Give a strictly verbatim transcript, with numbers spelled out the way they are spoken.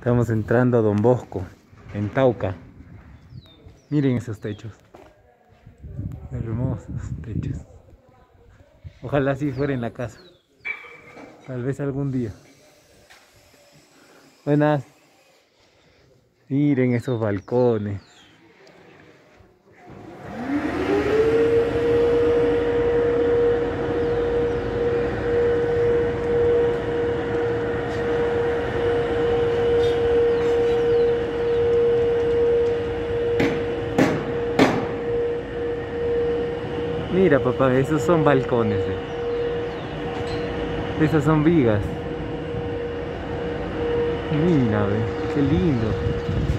Estamos entrando a Don Bosco, en Tauca. Miren esos techos. Hermosos techos. Ojalá así fuera en la casa. Tal vez algún día. Buenas. Miren esos balcones. Mira, papá, esos son balcones. Eh. Esas son vigas. Mira, ve, qué lindo.